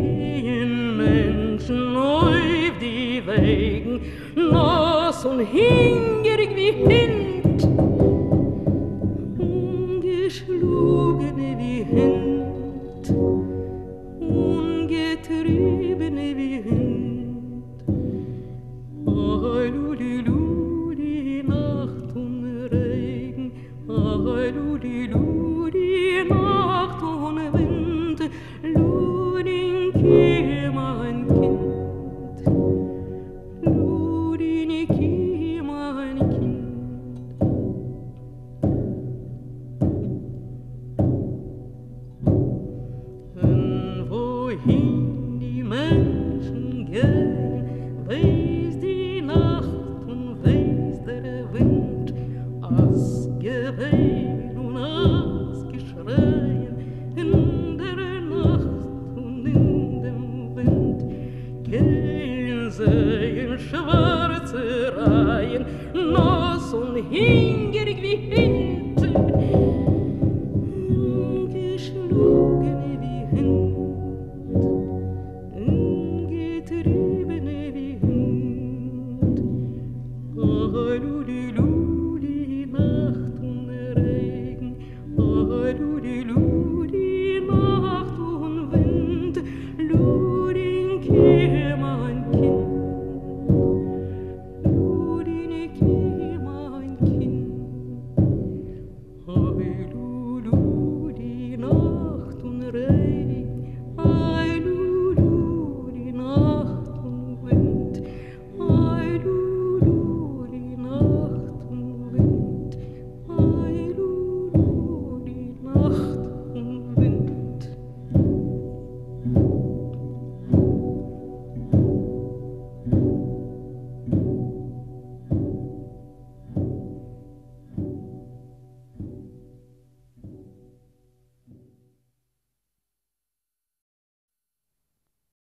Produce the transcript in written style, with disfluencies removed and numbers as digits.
gehen Menschen auf die Wegen, nass und hingerig wie Hind, ungeschlugene wie Hind, ungetriebene wie Hind. Hallulilu, die Nacht und Regen, hallulilu, die Nacht und Wind, Ludinki, mein Kind, Ludinki, mein Kind. Und wohin die Menschen gehen, weiß die Nacht und weiß der Wind, als Gebet und als Geschreien in der Nacht und in dem Wind. Gehen sie in schwarze Reihen, nass und hin